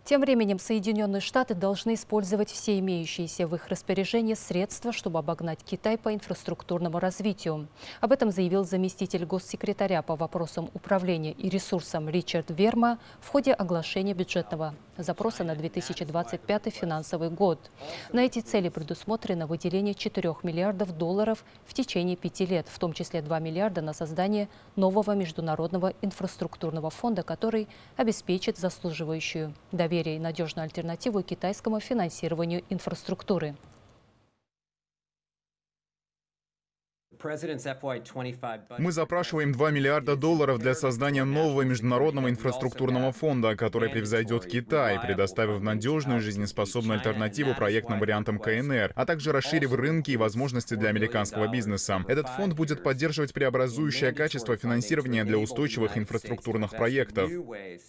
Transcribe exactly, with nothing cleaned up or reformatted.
Тем временем Соединенные Штаты должны использовать все имеющиеся в их распоряжении средства, чтобы обогнать Китай по инфраструктурному развитию. Об этом заявил заместитель госсекретаря по вопросам управления и ресурсам Ричард Верма в ходе оглашения бюджетного запроса на две тысячи двадцать пятый финансовый год. На эти цели предусмотрено выделение четырёх миллиардов долларов в течение пяти лет, в том числе два миллиарда на создание нового международного инфраструктурного фонда, который обеспечит заслуживающую доверия и надежную альтернативу китайскому финансированию инфраструктуры. Мы запрашиваем два миллиарда долларов для создания нового международного инфраструктурного фонда, который превзойдет Китай, предоставив надежную жизнеспособную альтернативу проектным вариантам ка эн эр, а также расширив рынки и возможности для американского бизнеса. Этот фонд будет поддерживать преобразующее качество финансирования для устойчивых инфраструктурных проектов.